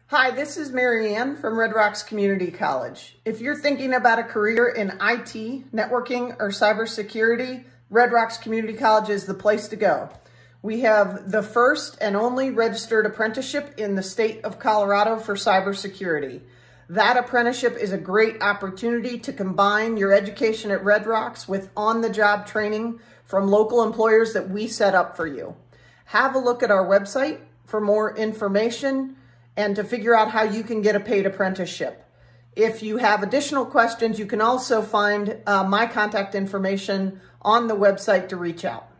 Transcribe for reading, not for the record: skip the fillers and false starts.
Hi, this is Mary Ann from Red Rocks Community College. If you're thinking about a career in IT, networking, or cybersecurity, Red Rocks Community College is the place to go. We have the first and only registered apprenticeship in the state of Colorado for cybersecurity. That apprenticeship is a great opportunity to combine your education at Red Rocks with on-the-job training from local employers that we set up for you. Have a look at our website for more information and to figure out how you can get a paid apprenticeship. If you have additional questions, you can also find my contact information on the website to reach out.